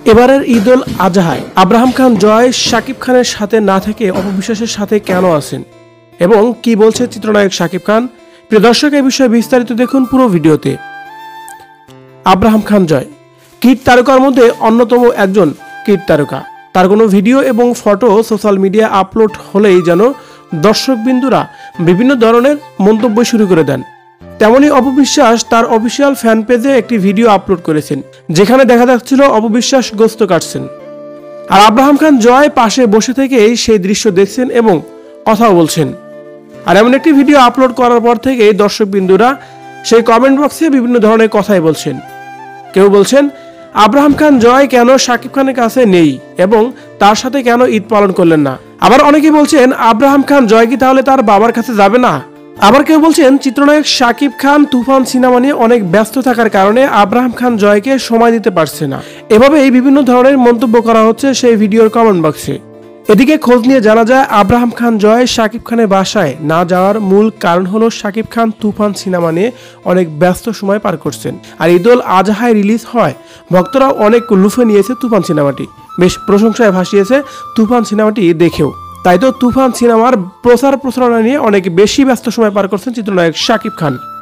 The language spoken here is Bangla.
এবারের ঈদ উল আজহায় আব্রাহাম খান জয় শাকিব খানের সাথে না থেকে অপবিশ্বাসের সাথে কেন আছেন এবং কি বলছে চিত্রনায়ক শাকিব খান। প্রিয় দর্শক, এই বিষয়ে বিস্তারিত দেখুন পুরো ভিডিওতে। আব্রাহাম খান জয় কিড তারকার মধ্যে অন্যতম একজন কিড তারকা। তার কোনো ভিডিও এবং ফটো সোশ্যাল মিডিয়া আপলোড হলেই যেন দর্শকবিন্দুরা বিভিন্ন ধরনের মন্তব্য শুরু করে দেন। তেমনি অপবিশ্বাস তার অফিসিয়াল ফ্যান পেজে একটি ভিডিও আপলোড করেছেন, যেখানে দেখা যাচ্ছিল অপবিশ্বাস গোস্ত কাটছেন, আর আব্রাহাম খান জয় পাশে বসে থেকেই সেই দৃশ্য দেখছেন এবং কথাও বলছেন। আর এমন একটি ভিডিও আপলোড করার পর থেকেই দর্শকবিন্দুরা সেই কমেন্ট বক্সে বিভিন্ন ধরনের কথাই বলছেন। কেউ বলছেন আব্রাহাম খান জয় কেন শাকিব খানের কাছে নেই এবং তার সাথে কেন ঈদ পালন করলেন না। আবার অনেকে বলছেন আব্রাহাম খান জয় কি তাহলে তার বাবার কাছে যাবে না। আবার কেউ বলছেন চিত্রনায়ক শাকিব খান তুফান সিনেমা নিয়ে অনেক ব্যস্ত থাকার কারণে আব্রাহাম খান জয়কে সময় দিতে পারছে না। এভাবেই বিভিন্ন ধরনের মন্তব্য করা হচ্ছে সেই ভিডিওর কমেন্ট বক্সে। এদিকে খোঁজ নিয়ে জানা যায় আব্রাহাম খান জয় শাকিব খানের বাসায় না যাওয়ার মূল কারণ হলো শাকিব খান তুফান সিনেমা নিয়ে অনেক ব্যস্ত সময় পার করছেন। আর ঈদ উল আজহায় রিলিজ হয় ভক্তরাও অনেক লুফে নিয়েছে তুফান সিনেমাটি, বেশ প্রশংসায় ভাসিয়েছে তুফান সিনেমাটি দেখেও। তাই তো তুফান সিনেমার প্রচার প্রচারণা নিয়ে অনেক বেশি ব্যস্ত সময় পার করছেন চিত্রনায়ক শাকিব খান।